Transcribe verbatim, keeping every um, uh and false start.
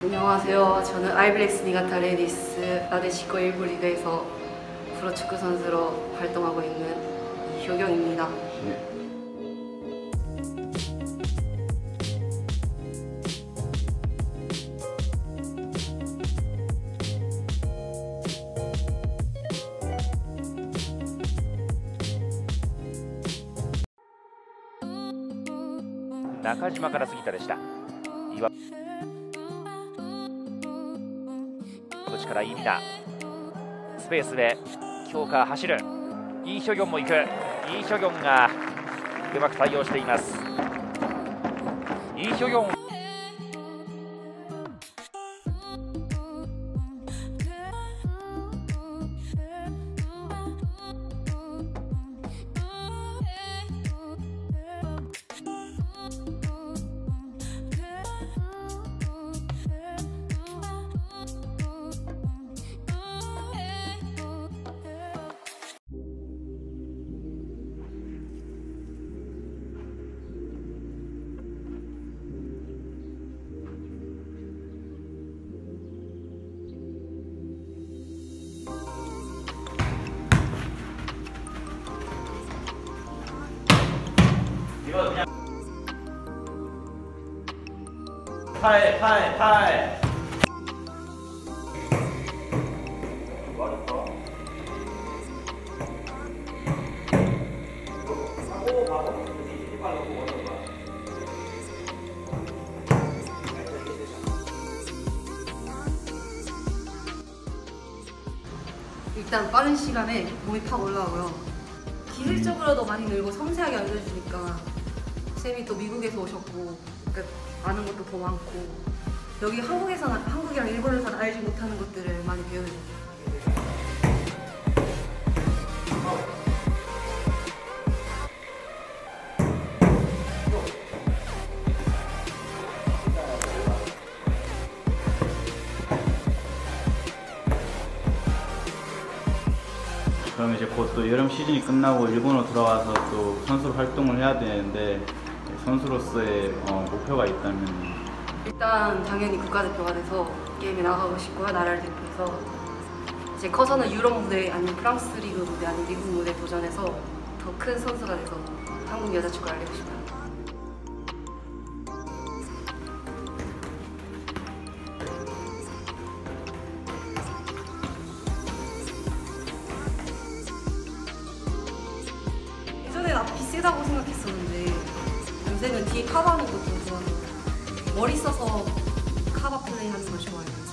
안녕하세요. 저는 아이블랙스 니가타 레디스 나데시코 일 부 리그에서 프로축구 선수로 활동하고 있는 이효경입니다. 네. 中島から杉田でした。岩口からイミナ、スペースで強化走るイ・ヒョギョンも行く。イ・ヒョギョンがうまく対応しています。イ・ヒョギョン 팔, 팔, 팔. 일단 빠른 시간에 몸이 팍 올라오고요. 기술적으로도 많이 늘고 섬세하게 알려주니까 쌤이 또 미국에서 오셨고 그러니까 아는 것도 더 많고 여기 한국에서는 한국이랑 일본에서는 알지 못하는 것들을 많이 배우는 그럼 이제 곧 또 여름 시즌이 끝나고 일본으로 돌아와서 또 선수로 활동을 해야 되는데 선수로서의 어, 목표가 있다면 일단 당연히 국가대표가 돼서 게임에 나가고 싶고요. 나라를 대표해서 이제 커서는 유럽 무대 아니면 프랑스 리그 무대 아니면 미국 무대 도전해서 더 큰 선수가 돼서 한국 여자 축구를 알리고 싶어요. 예전엔 앞이 세다고 생각했었는데 요새는 뒤에 커버하는 것도 좋아서 머리 써서 카바 플레이 하는 걸 좋아해요.